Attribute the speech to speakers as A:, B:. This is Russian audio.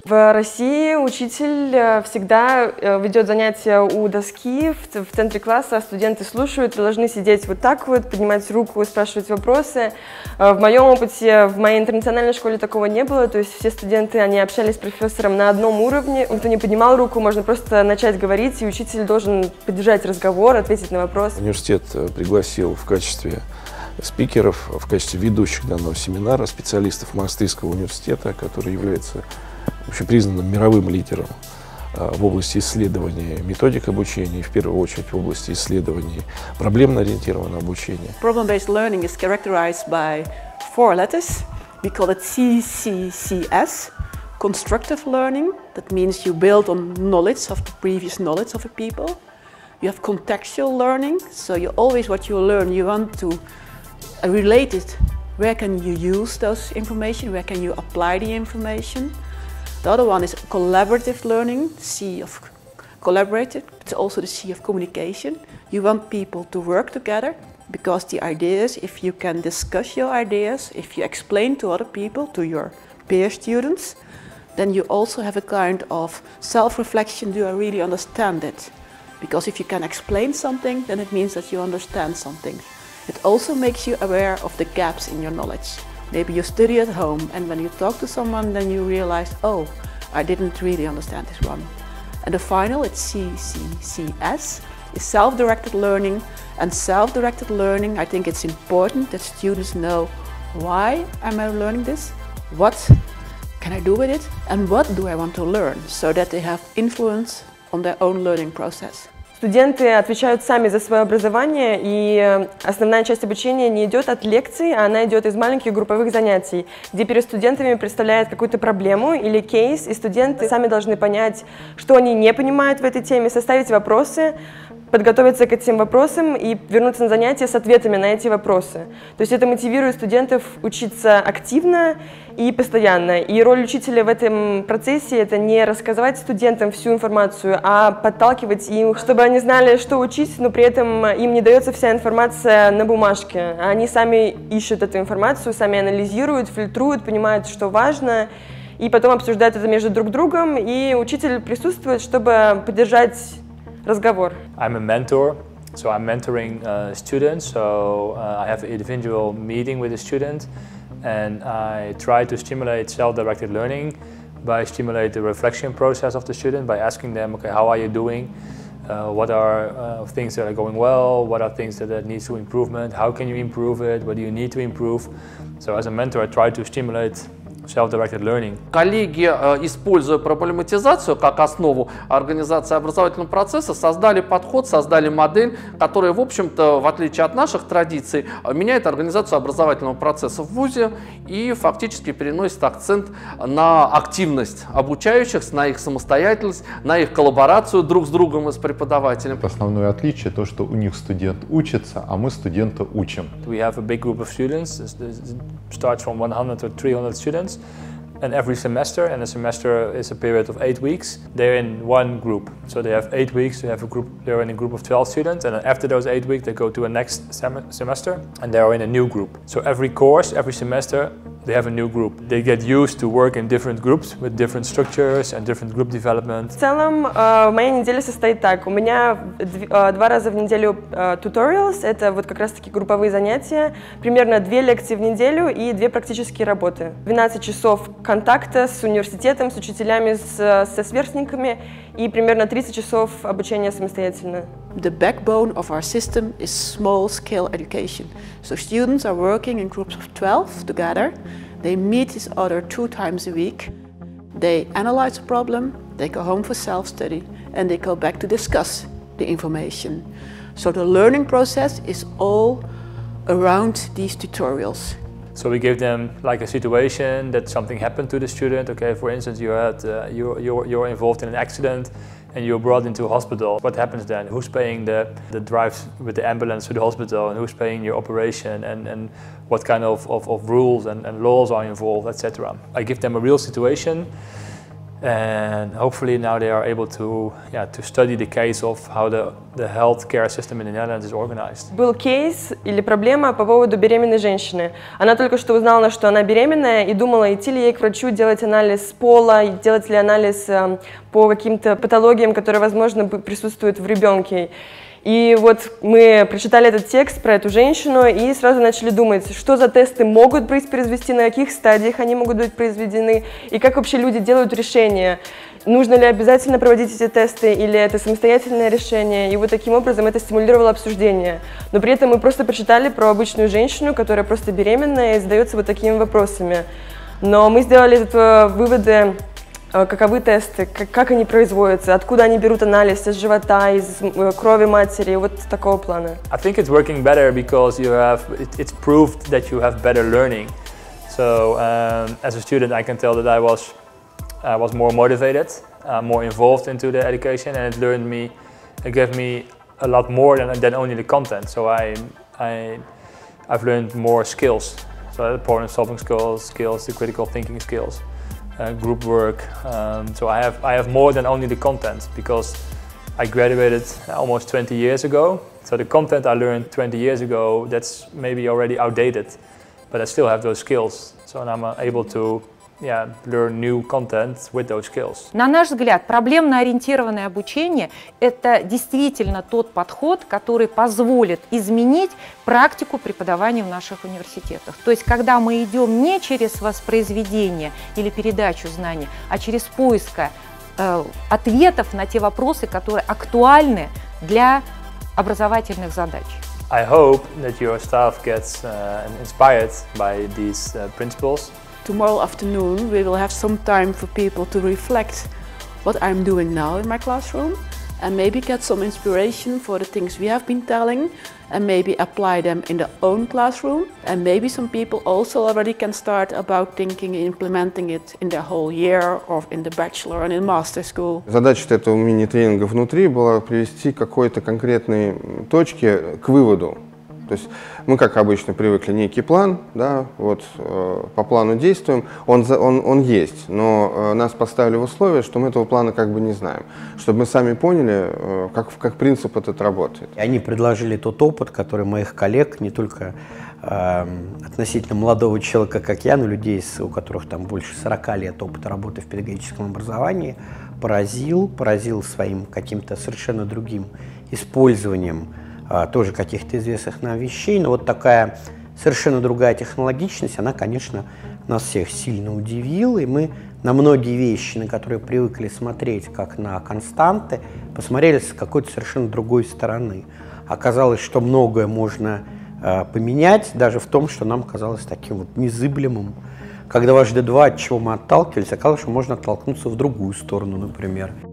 A: В России учитель всегда ведет занятия у доски в центре класса, а студенты слушают, должны сидеть вот так вот, поднимать руку, спрашивать вопросы. В моем опыте, в моей интернациональной школе такого не было, то есть все студенты, они общались с профессором на одном уровне, никто не поднимал руку, можно просто начать говорить, и учитель должен поддержать разговор, ответить на вопрос.
B: Университет пригласил в качестве спикеров, в качестве ведущих данного семинара специалистов Maastrichtского университета, который является общепризнанным мировым лидером в области исследования методик обучения, в первую очередь в области исследований проблемно-ориентированного обучения.
C: Problem-based learning is characterized by 4 letters. We call it CCCS. Constructive learning, that means you build on knowledge of the previous knowledge of a people. You have contextual learning, so you always what you learn, you want to relate it. Where can you use those information? Where can you apply the information? The other one is collaborative learning, the C of collaborative, but also the C of communication. You want people to work together because the ideas, if you can discuss your ideas, if you explain to other people, to your peer students, then you also have a kind of self-reflection, do I really understand it? Because if you can explain something, then it means that you understand something. It also makes you aware of the gaps in your knowledge. Maybe you study at home and when you talk to someone then you realize, oh, I didn't really understand this one. And the final, it's CCCS, is self-directed learning. And self-directed learning, I think it's important that students know why am I learning this, what can I do with it, and what do I want to learn, so that they have influence on their own learning process.
A: Студенты отвечают сами за свое образование, и основная часть обучения не идет от лекций, а она идет из маленьких групповых занятий, где перед студентами представляют какую-то проблему или кейс, и студенты сами должны понять, что они не понимают в этой теме, составить вопросы, подготовиться к этим вопросам и вернуться на занятия с ответами на эти вопросы. То есть это мотивирует студентов учиться активно и постоянно. И роль учителя в этом процессе – это не рассказывать студентам всю информацию, а подталкивать их, чтобы они знали, что учить, но при этом им не дается вся информация на бумажке. Они сами ищут эту информацию, сами анализируют, фильтруют, понимают, что важно, и потом обсуждают это между друг другом, и учитель присутствует, чтобы поддержать разговор.
D: I'm a mentor, so I'm mentoring students, so I have an individual meeting with a student and I try to stimulate self-directed learning by stimulate the reflection process of the student by asking them, okay, how are you doing? What are things that are going well? What are things that need to improvement? How can you improve it? What do you need to improve? So as a mentor, I try to stimulate self-directed learning.
E: Коллеги, используя проблематизацию как основу организации образовательного процесса, создали подход, создали модель, которая, в общем-то, в отличие от наших традиций, меняет организацию образовательного процесса в ВУЗе и фактически переносит акцент на активность обучающихся, на их самостоятельность, на их коллаборацию друг с другом и с преподавателем.
F: Основное отличие то, что у них студент учится, а мы студента учим.
D: We have a big group of students, starts from 100 to 300 students. And every semester, and a semester is a period of 8 weeks, they're in one group. So they have 8 weeks, they have a group, they're in a group of 12 students, and then after those 8 weeks they go to a next semester and they are in a new group. So every course, every semester, they have a new group. They get used to work in different groups with different structures and different group development.
A: В целом, моя неделя состоит так. У меня 2 раза в неделю tutorials, это вот как раз-таки групповые занятия, примерно 2 лекции в неделю и 2 практические работы. 12 часов контакта с университетом, с учителями, со сверстниками и примерно 30 часов обучения самостоятельно.
C: The backbone of our system is small-scale education. So students are working in groups of 12 together. They meet each other 2 times a week. They analyze the problem, they go home for self-study, and they go back to discuss the information. So the learning process is all around these tutorials.
D: So we give them like a situation that something happened to the student. Okay, for instance, you're involved in an accident and you're brought into a hospital. What happens then? Who's paying the drives with the ambulance to the hospital, and who's paying your operation, and what kind of rules and laws are involved, etc. I give them a real situation And hopefully now they are able to study the case of how the healthcare system in the Netherlands is organized.
A: Был кейс или проблема по поводу беременной женщины. Она только что узнала, что она беременная, и думала, идти ли ей к врачу, делать анализ пола, делать ли анализ по каким-то патологиям, которые, возможно, присутствуют в ребенке. И вот мы прочитали этот текст про эту женщину и сразу начали думать, что за тесты могут быть произвести, на каких стадиях они могут быть произведены, и как вообще люди делают решения, нужно ли обязательно проводить эти тесты или это самостоятельное решение. И вот таким образом это стимулировало обсуждение. Но при этом мы просто прочитали про обычную женщину, которая просто беременная и задается вот такими вопросами. Но мы сделали выводы, каковы тесты, как они производятся, откуда они берут анализ, из живота, из крови матери, вот такого плана.
D: I think it's working better because it's proved that you have better learning. So as a student, I can tell that I was more motivated, more involved into the education, and it gave me a lot more than only the content. So I've learned more skills, so the problem-solving skills, the critical thinking skills. Group work, so I have more than only the content because I graduated almost 20 years ago. So the content I learned 20 years ago, that's maybe already outdated, but I still have those skills. So I'm able to learn new content with those skills.
G: На наш взгляд, проблемно-ориентированное обучение – это действительно тот подход, который позволит изменить практику преподавания в наших университетах. То есть, когда мы идем не через воспроизведение или передачу знаний, а через поиск ответов на те вопросы, которые актуальны для образовательных задач.
D: I hope that your staff gets inspired by these principles.
C: Tomorrow afternoon we will have some time for people to reflect what I'm doing now in my classroom and maybe get some inspiration for the things we have been telling and maybe apply them in their own classroom. And maybe some people also already can start about thinking and implementing it in their whole year or in the bachelor and in master school.
H: Задача этого мини-тренинга внутри была привести к какой-то конкретной точке, к выводу. То есть мы, как обычно, привыкли некий план, да, вот по плану действуем, он есть, но нас поставили в условие, что мы этого плана как бы не знаем, чтобы мы сами поняли, как принцип этот работает.
I: Они предложили тот опыт, который моих коллег, не только относительно молодого человека, как я, но людей, у которых там больше 40 лет опыта работы в педагогическом образовании, поразил своим каким-то совершенно другим использованием тоже каких-то известных нам вещей, но вот такая совершенно другая технологичность, она, конечно, нас всех сильно удивила, и мы на многие вещи, на которые привыкли смотреть как на константы, посмотрели с какой-то совершенно другой стороны. Оказалось, что многое можно поменять, даже в том, что нам казалось таким вот незыблемым. Когда дважды два, от чего мы отталкивались, оказалось, что можно оттолкнуться в другую сторону, например.